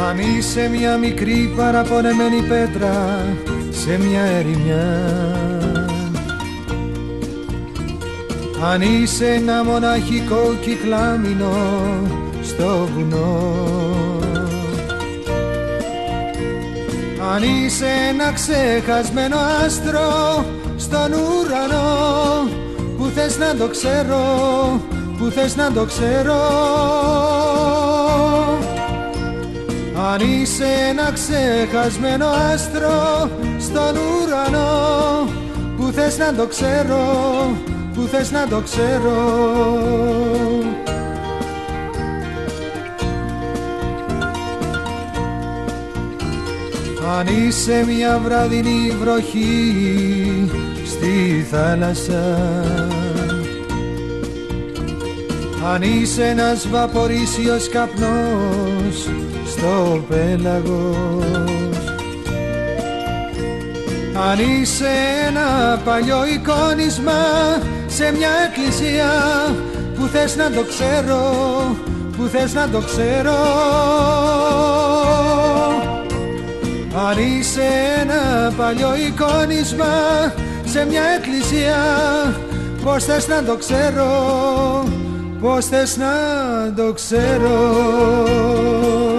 Αν είσαι μια μικρή παραπονεμένη πέτρα σε μια ερημιά, αν είσαι ένα μοναχικό κυκλάμινο στο βουνό, αν είσαι ένα ξεχασμένο άστρο στον ουρανό, που θες να το ξέρω, που θες να το ξέρω. Αν είσαι ένα ξεχασμένο άστρο στον ουρανό, που θες να το ξέρω, που θες να το ξέρω. Αν είσαι μια βραδινή βροχή στη θάλασσα, αν είσαι ένας βαπορίσιος καπνός στο πέλαγος, αν είσαι ένα παλιό εικόνισμα σε μια εκκλησία, που θες να το ξέρω, που θες να το ξέρω. Αν είσαι ένα παλιό εικόνισμα σε μια εκκλησία, πώς θες να το ξέρω, πώς θες να το ξέρω.